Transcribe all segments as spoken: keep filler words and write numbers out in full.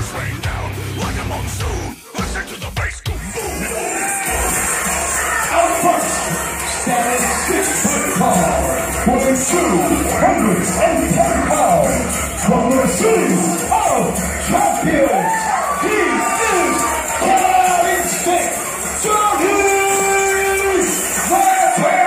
rain down like a monsoon. I said to the face, go boom. Out first, standing six foot tall, weighing two hundred ten pounds, from the city of champions, he is Cali State, Johnny Martin!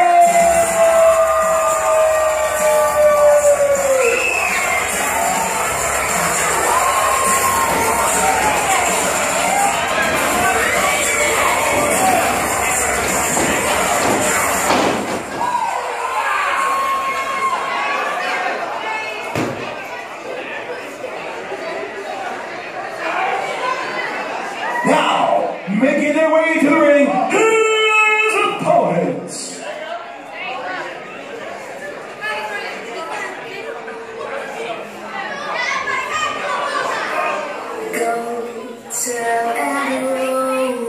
Now, making their way to the ring, his opponents. Go tell everyone.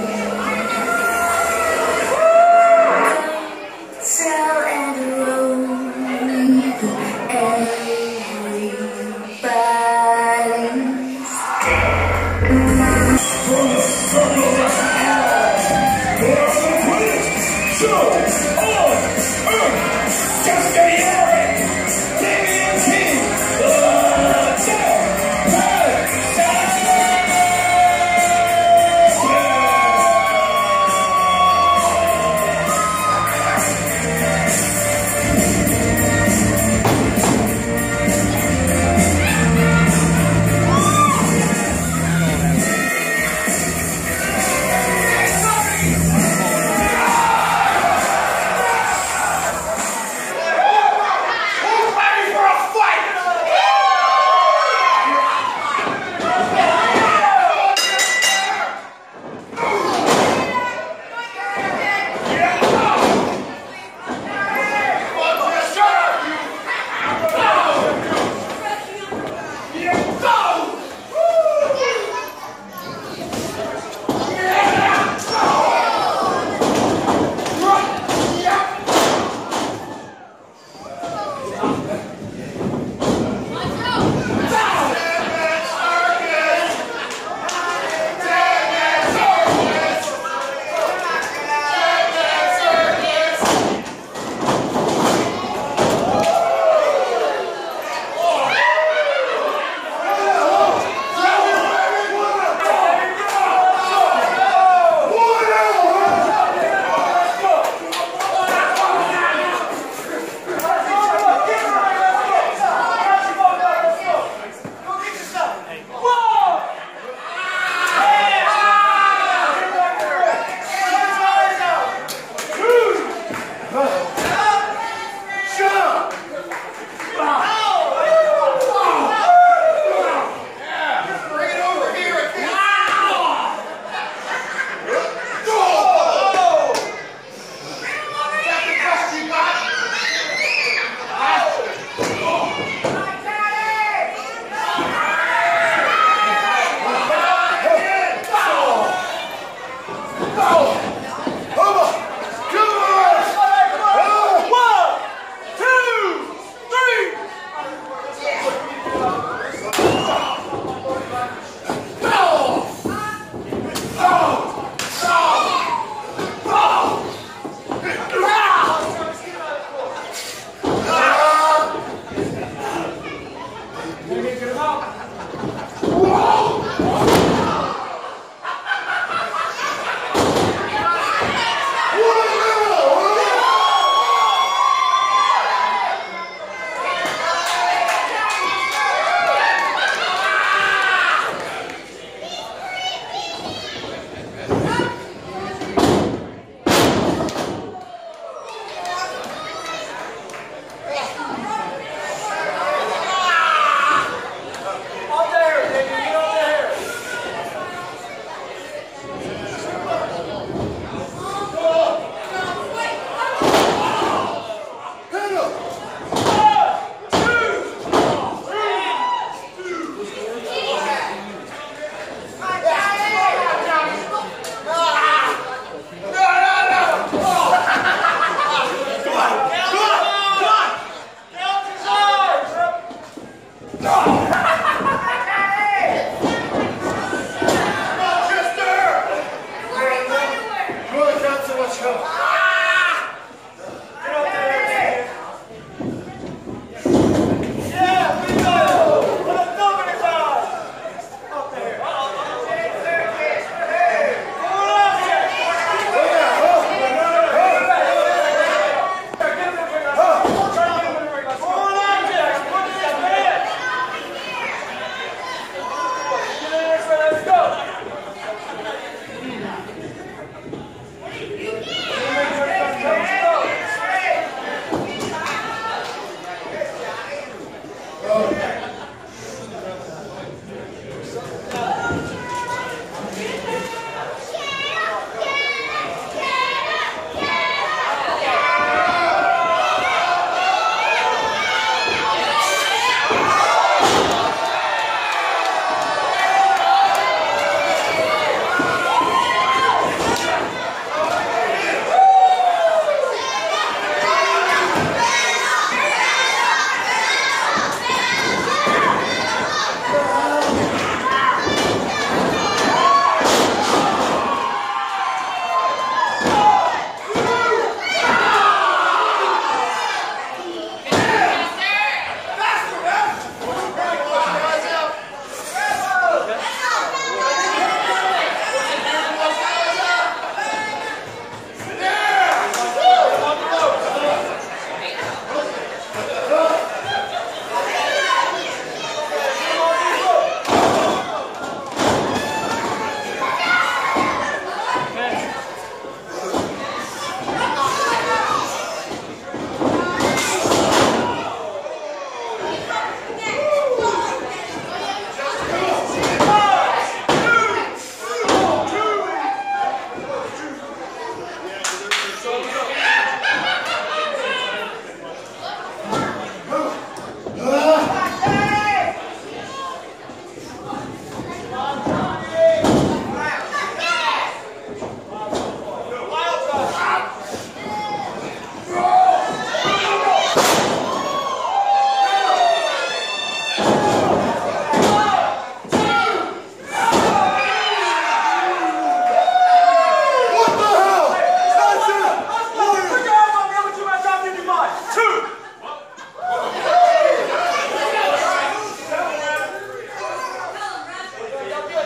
Go tell everyone. Everybody's From the circle of hell, there are the greatest shows on earth. Castiglione, Damian King, the Dead Paradise.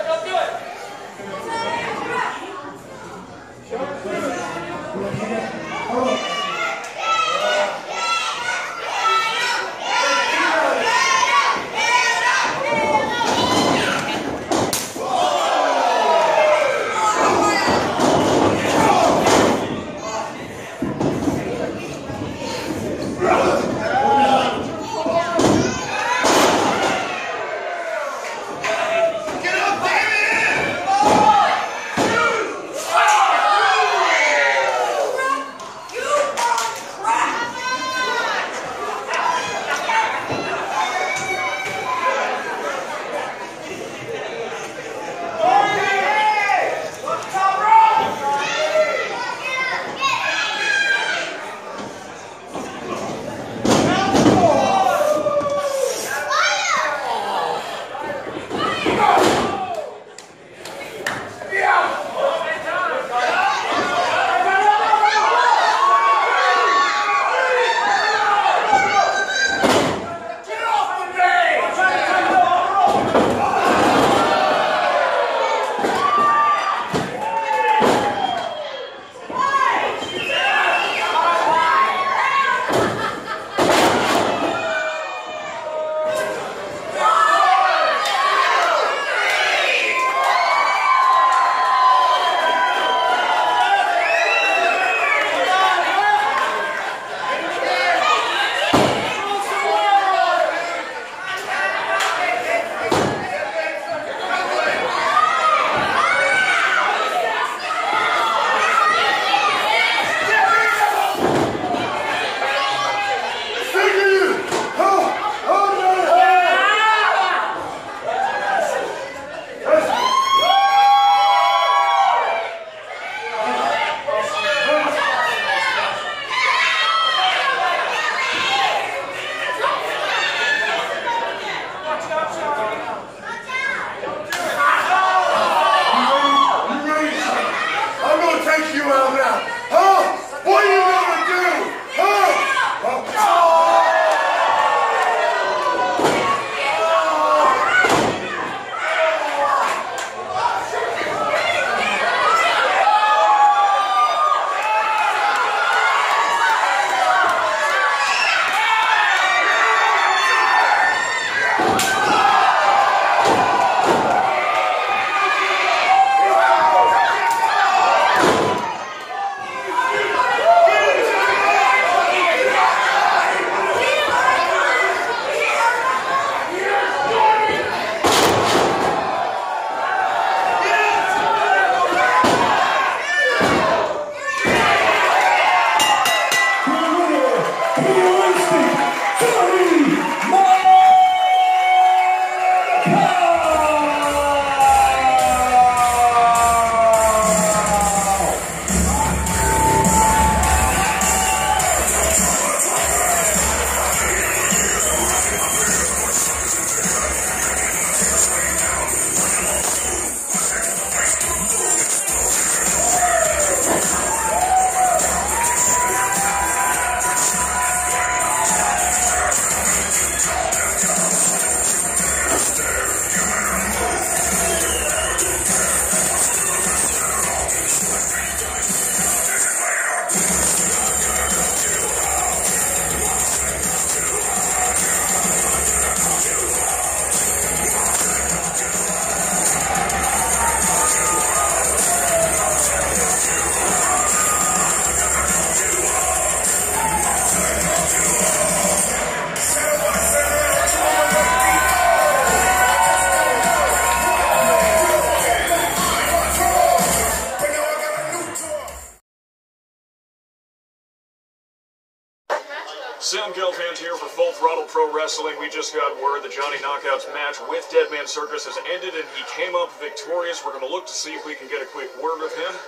Sam Gelfand here for Full Throttle Pro Wrestling. We just got word that Johnny Knockout's match with Deadman Circus has ended and he came up victorious. We're going to look to see if we can get a quick word with him.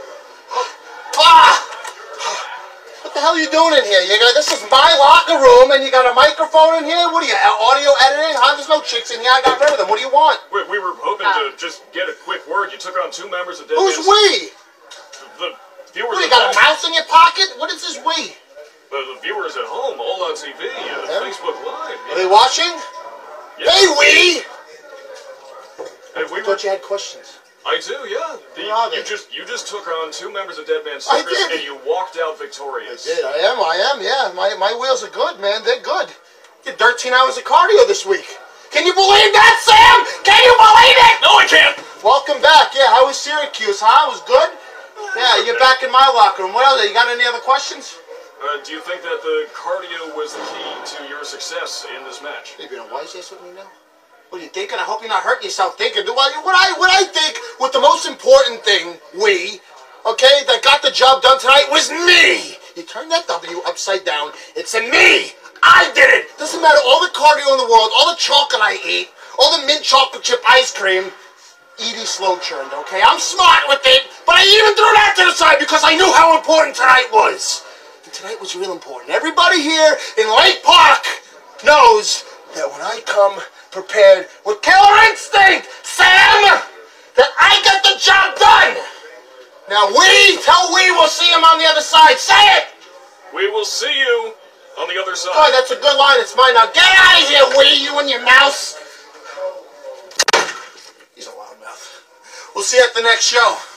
Ah! What the hell are you doing in here? You got, this is my locker room and you got a microphone in here? What are you, audio editing? Huh? There's no chicks in here. I got rid of them. What do you want? We, we were hoping uh, to just get a quick word. You took on two members of Deadman Who's we? The viewers. What, you got a mouse in your pocket? What is this we? The, the viewers at home, all on T V, uh, yeah. Facebook Live. Are they watching? Yeah. Hey, we! And we I were, thought you had questions. I do, yeah. The, Where are they? you just you just took on two members of Dead Man I Circus did. and you walked out I victorious. did. I am. I am. Yeah. My my wheels are good, man. They're good. Did thirteen hours of cardio this week. Can you believe that, Sam? Can you believe it? No, I can't. Welcome back. Yeah. How was Syracuse? Huh? It was good. Yeah. You're back in my locker room. What else? You got any other questions? Uh, do you think that the cardio was the key to your success in this match? You being wise ass with me now? What are you thinking? I hope you're not hurting yourself thinking. Do I, what I what I think was the most important thing, we, okay, that got the job done tonight was me. You turn that W upside down. It's a me. I did it. Doesn't matter all the cardio in the world, all the chocolate I eat, all the mint chocolate chip ice cream. Edie slow churned, okay? I'm smart with it, but I even threw that to the side because I knew how important tonight was. And tonight was real important. Everybody here in Lake Park knows that when I come prepared with killer instinct, Sam, that I got the job done. Now we, tell we, we'll see him on the other side. Say it! We will see you on the other side. Oh, that's a good line. It's mine now. Get out of here, we, you and your mouse. He's a loudmouth. We'll see you at the next show.